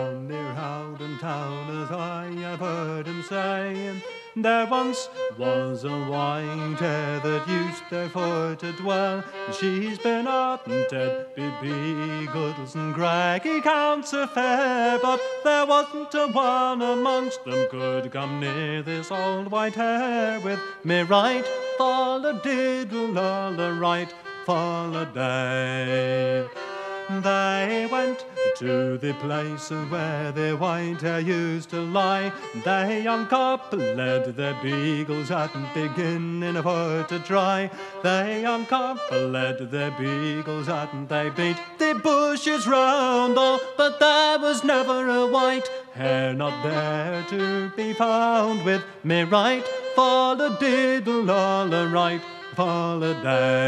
down near Howden Town, as I have heard him say, there once was a white hare that used therefore to dwell. She's been hunted by beagles and craggy counts of fair, but there wasn't a one amongst them could come near this old white hare. With me right fall a diddle, all a right fall a day. They went to the place where the white hare used to lie. They uncoupled their beagles at beginning for to try. They uncoupled their beagles at they beat the bushes round, oh, but there was never a white hare not there to be found. With me right fall a diddle, all a right fall a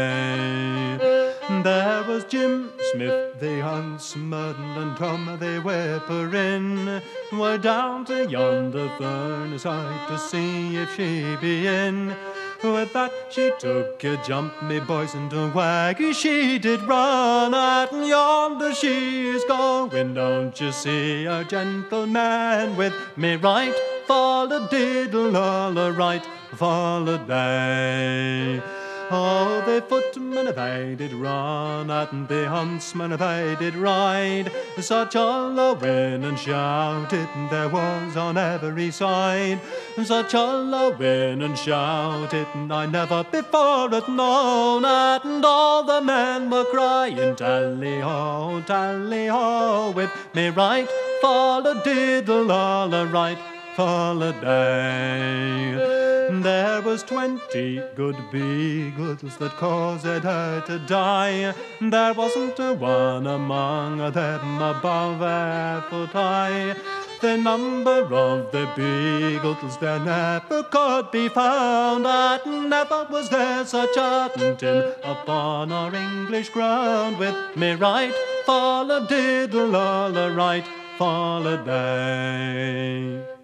day. There was Jim Smith the huntsman and Tom the whipper-in were down to yonder furnace side to see if she be in. With that she took a jump, me boys, and away she did run. At yonder she is going, don't you see, a gentleman. With me right fall a diddle, all a right fall a day. Oh, the footmen they did run, and the huntsmen they did ride. Such hollowing and shouting there was on every side. Such hollowing and shouting I never before had known. And all the men were crying tally-ho, tally-ho. With me right fall a diddle, all a right fall a day. There was 20 good beagles that caused her to die. There wasn't a one among them above a foot high. The number of the beagles there never could be found, and never was there such a hunting upon our English ground. With me right fall a diddle, all a right fall a day.